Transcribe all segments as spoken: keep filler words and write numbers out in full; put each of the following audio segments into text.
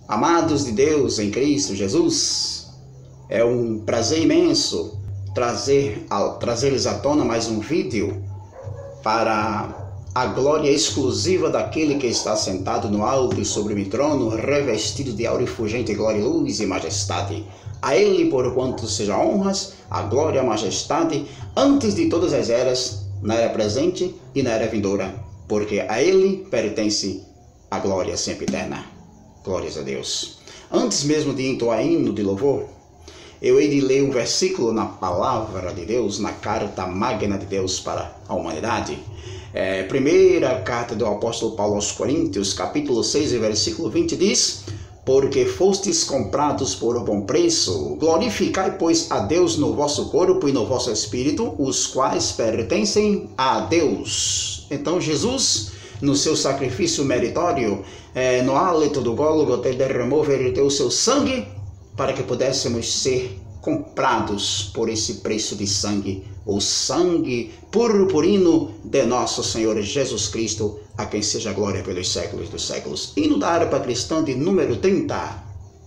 Amados de Deus em Cristo Jesus, é um prazer imenso trazer, trazer-lhes à tona mais um vídeo para a glória exclusiva daquele que está sentado no alto e sublime trono, revestido de aura fulgente glória, luz e majestade. A Ele, por quanto sejam honras, a glória e a majestade, antes de todas as eras, na era presente e na era vindoura, porque a Ele pertence a glória sempre eterna. Glórias a Deus. Antes mesmo de entoar hino de louvor, eu hei de ler um versículo na palavra de Deus, na carta magna de Deus para a humanidade. É, primeira carta do apóstolo Paulo aos Coríntios, capítulo seis, versículo vinte, diz: porque fostes comprados por bom preço, glorificai, pois, a Deus no vosso corpo e no vosso espírito, os quais pertencem a Deus. Então Jesus, no seu sacrifício meritório, é, no hálito do Gólgota, ele derramou, verteu o seu sangue para que pudéssemos ser comprados por esse preço de sangue, o sangue purpurino de nosso Senhor Jesus Cristo, a quem seja a glória pelos séculos dos séculos. Hino da harpa cristã de número trinta.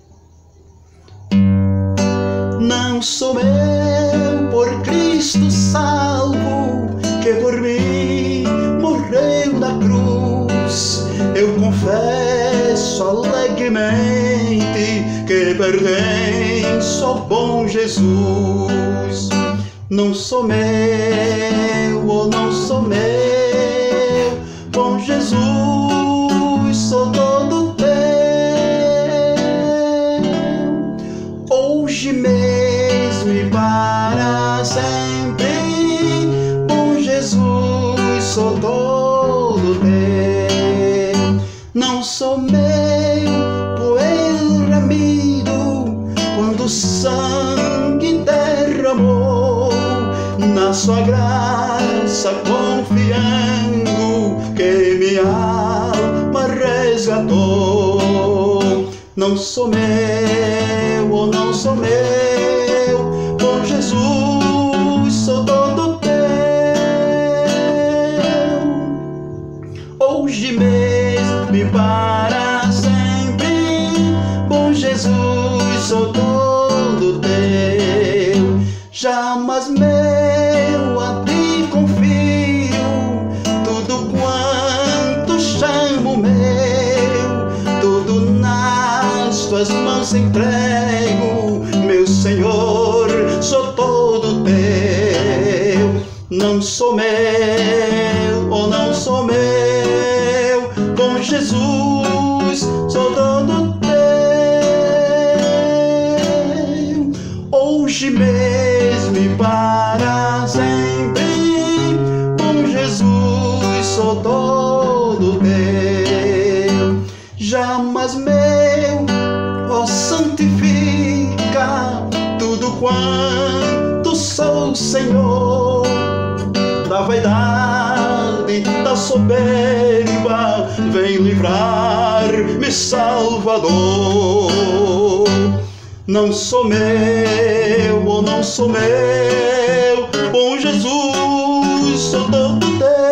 Não sou eu, por Cristo salvo, que por mim morreu na cruz. Eu confesso alegremente que pertenço ao bom Jesus. Não sou meu, oh, não sou meu, bom Jesus, sou todo teu. Hoje mesmo e para sempre, bom Jesus, sou todo teu. Não sou meu, poeiro remido, quando o sangue derramou, na sua graça confiando, que minha alma resgatou. Não sou meu, oh, não sou meu, bom Jesus, sou todo teu. Hoje mesmo e para sempre, bom Jesus, sou todo teu. Jamais meu a ti confio, tudo quanto chamo meu, tudo nas tuas mãos entrego, meu Senhor, sou todo teu. Não sou meu, oh, não sou meu, bom Jesus, sou todo teu. Hoje mesmo e para sempre, bom Jesus, sou todo teu. Jamais meu, ó, santifica tudo quanto sou, Senhor, da vaidade, da soberba, vem livrar-me, Salvador. Não sou meu, oh, não sou meu, bom Jesus, sou todo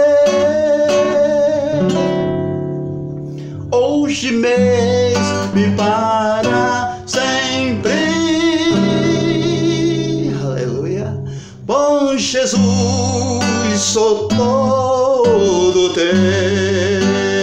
teu. Hoje mesmo e para sempre, aleluia, bom Jesus, sou todo teu.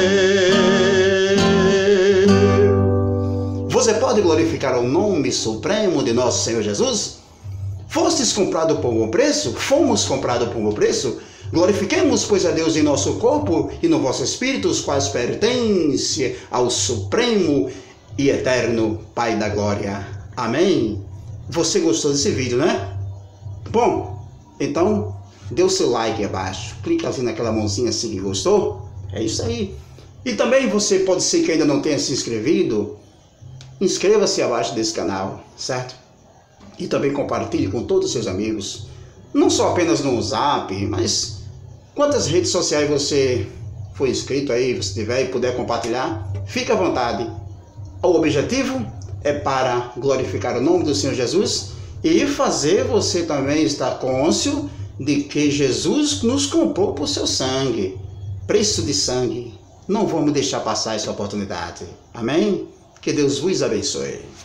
Você pode glorificar o nome supremo de nosso Senhor Jesus? Fostes comprado por bom preço? Fomos comprados por bom preço? Glorifiquemos, pois, a Deus em nosso corpo e no vosso espírito, os quais pertencem ao supremo e eterno Pai da glória. Amém? Você gostou desse vídeo, né? Bom, então dê o seu like aí abaixo, clica assim naquela mãozinha assim que gostou. É isso aí. E também você pode ser que ainda não tenha se inscrevido, inscreva-se abaixo desse canal, certo? E também compartilhe com todos os seus amigos, não só apenas no Zap, mas quantas redes sociais você for inscrito aí, você tiver e puder compartilhar, fique à vontade. O objetivo é para glorificar o nome do Senhor Jesus e fazer você também estar cônscio de que Jesus nos comprou por seu sangue, preço de sangue. Não vamos deixar passar essa oportunidade. Amém? Que Deus vos abençoe.